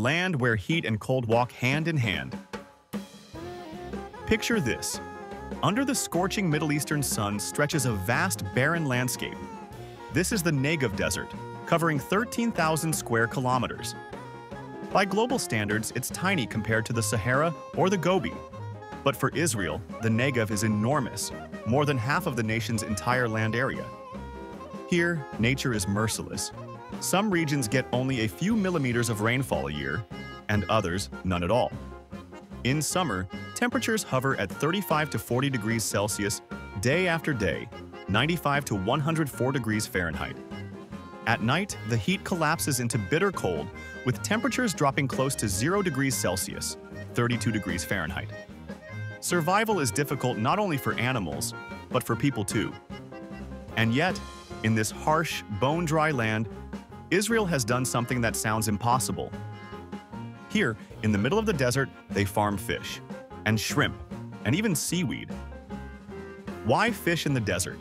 land where heat and cold walk hand in hand. Picture this. Under the scorching Middle Eastern sun stretches a vast barren landscape. This is the Negev Desert, covering 13,000 square kilometers. By global standards, it's tiny compared to the Sahara or the Gobi. But for Israel, the Negev is enormous, more than half of the nation's entire land area. Here, nature is merciless. Some regions get only a few millimeters of rainfall a year, and others none at all. In summer, temperatures hover at 35 to 40 degrees Celsius day after day, 95 to 104 degrees Fahrenheit. At night, the heat collapses into bitter cold, with temperatures dropping close to 0 degrees Celsius, 32 degrees Fahrenheit. Survival is difficult not only for animals, but for people too. And yet, in this harsh, bone-dry land, Israel has done something that sounds impossible. Here, in the middle of the desert, they farm fish, and shrimp, and even seaweed. Why fish in the desert?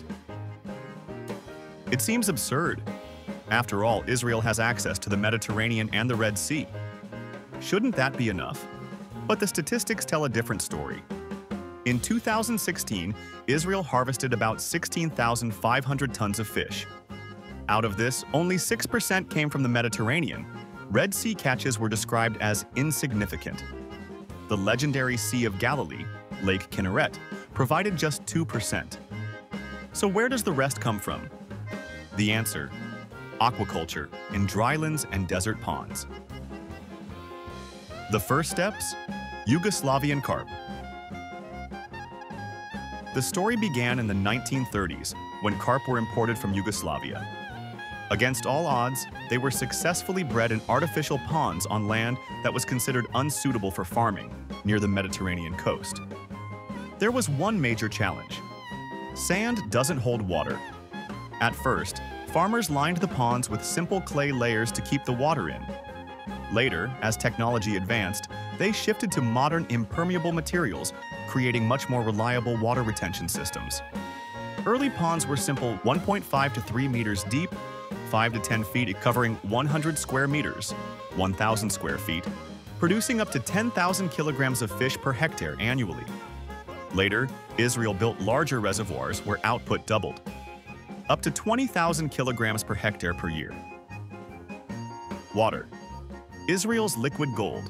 It seems absurd. After all, Israel has access to the Mediterranean and the Red Sea. Shouldn't that be enough? But the statistics tell a different story. In 2016, Israel harvested about 16,500 tons of fish. Out of this, only 6% came from the Mediterranean. Red Sea catches were described as insignificant. The legendary Sea of Galilee, Lake Kinneret, provided just 2%. So where does the rest come from? The answer: aquaculture in drylands and desert ponds. The first steps? Yugoslavian carp. The story began in the 1930s when carp were imported from Yugoslavia. Against all odds, they were successfully bred in artificial ponds on land that was considered unsuitable for farming, near the Mediterranean coast. There was one major challenge. Sand doesn't hold water. At first, farmers lined the ponds with simple clay layers to keep the water in. Later, as technology advanced, they shifted to modern impermeable materials, creating much more reliable water retention systems. Early ponds were simple 1.5 to 3 meters deep, 5 to 10 feet covering 100 square meters, 1,000 square feet, producing up to 10,000 kilograms of fish per hectare annually. Later, Israel built larger reservoirs where output doubled, up to 20,000 kilograms per hectare per year. Water. Israel's liquid gold.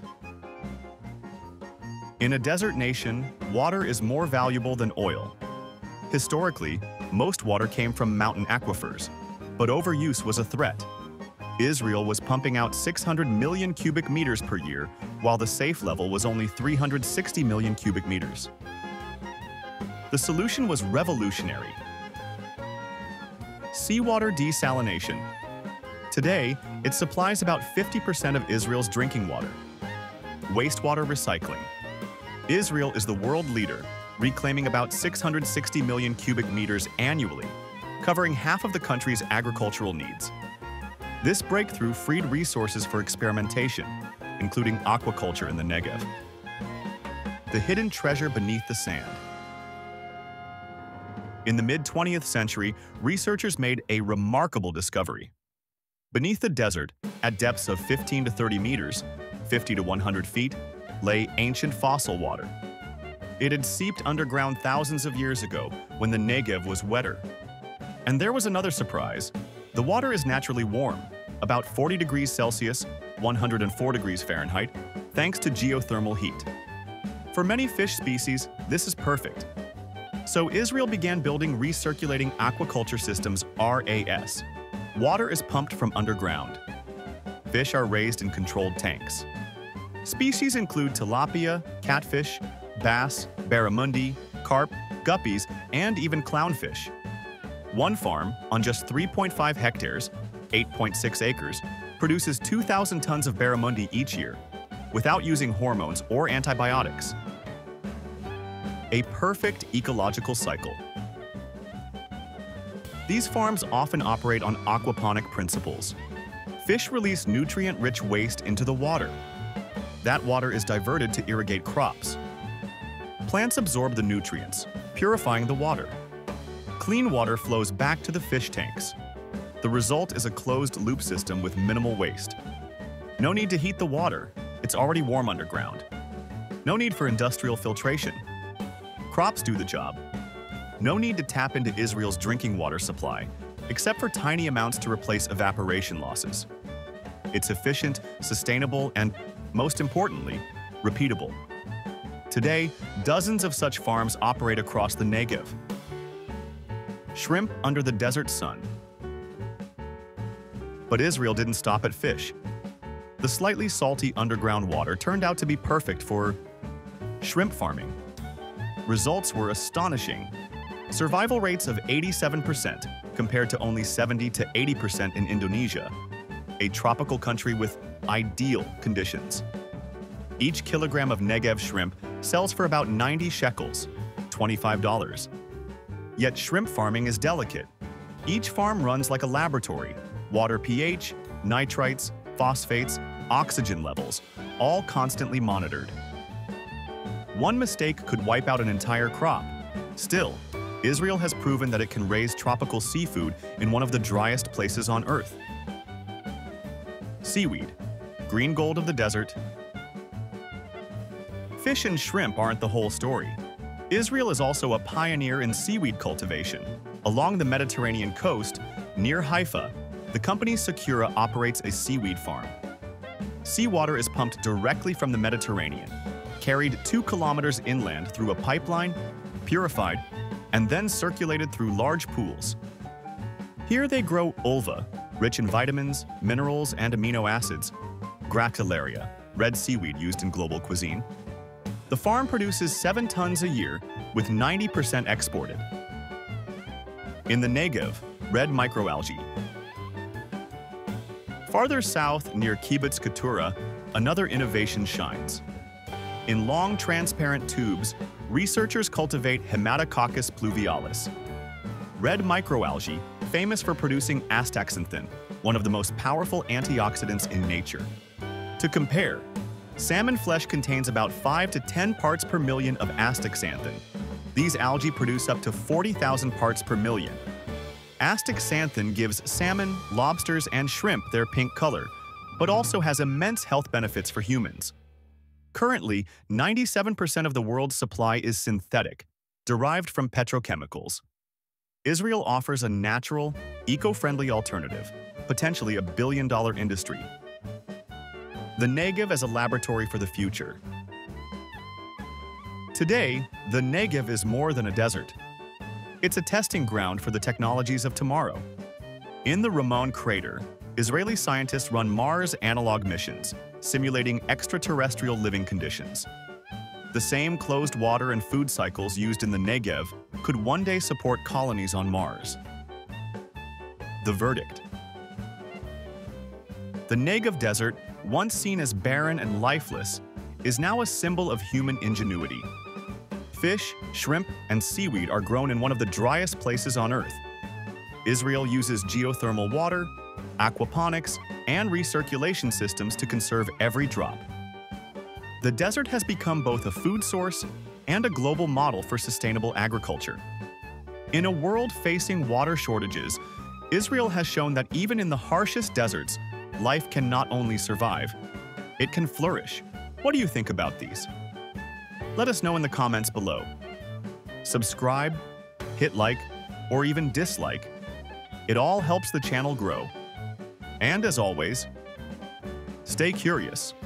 In a desert nation, water is more valuable than oil. Historically, most water came from mountain aquifers, but overuse was a threat. Israel was pumping out 600 million cubic meters per year, while the safe level was only 360 million cubic meters. The solution was revolutionary. Seawater desalination. Today, it supplies about 50% of Israel's drinking water. Wastewater recycling. Israel is the world leader, reclaiming about 660 million cubic meters annually, covering half of the country's agricultural needs. This breakthrough freed resources for experimentation, including aquaculture in the Negev. The hidden treasure beneath the sand. In the mid-20th century, researchers made a remarkable discovery. Beneath the desert, at depths of 15 to 30 meters, 50 to 100 feet, lay ancient fossil water. It had seeped underground thousands of years ago when the Negev was wetter. And there was another surprise. The water is naturally warm, about 40 degrees Celsius, 104 degrees Fahrenheit, thanks to geothermal heat. For many fish species, this is perfect. So Israel began building recirculating aquaculture systems, RAS. Water is pumped from underground. Fish are raised in controlled tanks. Species include tilapia, catfish, bass, barramundi, carp, guppies, and even clownfish. One farm, on just 3.5 hectares, 8.6 acres, produces 2,000 tons of barramundi each year, without using hormones or antibiotics. A perfect ecological cycle. These farms often operate on aquaponic principles. Fish release nutrient-rich waste into the water. That water is diverted to irrigate crops. Plants absorb the nutrients, purifying the water. Clean water flows back to the fish tanks. The result is a closed-loop system with minimal waste. No need to heat the water, It's already warm underground. No need for industrial filtration. Crops do the job. No need to tap into Israel's drinking water supply, except for tiny amounts to replace evaporation losses. It's efficient, sustainable, and, most importantly, repeatable. Today, dozens of such farms operate across the Negev. Shrimp under the desert sun. But Israel didn't stop at fish. The slightly salty underground water turned out to be perfect for shrimp farming. Results were astonishing. Survival rates of 87% compared to only 70 to 80% in Indonesia, a tropical country with ideal conditions. Each kilogram of Negev shrimp sells for about 90 shekels, $25. Yet shrimp farming is delicate. Each farm runs like a laboratory. Water pH, nitrites, phosphates, oxygen levels, all constantly monitored. One mistake could wipe out an entire crop. Still, Israel has proven that it can raise tropical seafood in one of the driest places on Earth. Seaweed, green gold of the desert. Fish and shrimp aren't the whole story. Israel is also a pioneer in seaweed cultivation. Along the Mediterranean coast, near Haifa, the company Secura operates a seaweed farm. Seawater is pumped directly from the Mediterranean, carried 2 kilometers inland through a pipeline, purified, and then circulated through large pools. Here they grow ulva, rich in vitamins, minerals, and amino acids, gratillaria, red seaweed used in global cuisine. The farm produces 7 tons a year, with 90% exported. In the Negev, red microalgae. Farther south, near Kibbutz Keturah, another innovation shines. In long, transparent tubes, researchers cultivate Hematococcus pluvialis, red microalgae famous for producing astaxanthin, one of the most powerful antioxidants in nature. To compare, salmon flesh contains about 5 to 10 parts per million of astaxanthin. These algae produce up to 40,000 parts per million. Astaxanthin gives salmon, lobsters, and shrimp their pink color, but also has immense health benefits for humans. Currently, 97% of the world's supply is synthetic, derived from petrochemicals. Israel offers a natural, eco-friendly alternative, potentially a billion-dollar industry. The Negev as a laboratory for the future. Today, the Negev is more than a desert. It's a testing ground for the technologies of tomorrow. In the Ramon crater, Israeli scientists run Mars analog missions, simulating extraterrestrial living conditions. The same closed water and food cycles used in the Negev could one day support colonies on Mars. The verdict. The Negev Desert, once seen as barren and lifeless, is now a symbol of human ingenuity. Fish, shrimp, and seaweed are grown in one of the driest places on Earth. Israel uses geothermal water, aquaponics, and recirculation systems to conserve every drop. The desert has become both a food source and a global model for sustainable agriculture. In a world facing water shortages, Israel has shown that even in the harshest deserts, life can not only survive, it can flourish. What do you think about these? Let us know in the comments below. Subscribe, hit like, or even dislike. It all helps the channel grow. And as always, stay curious.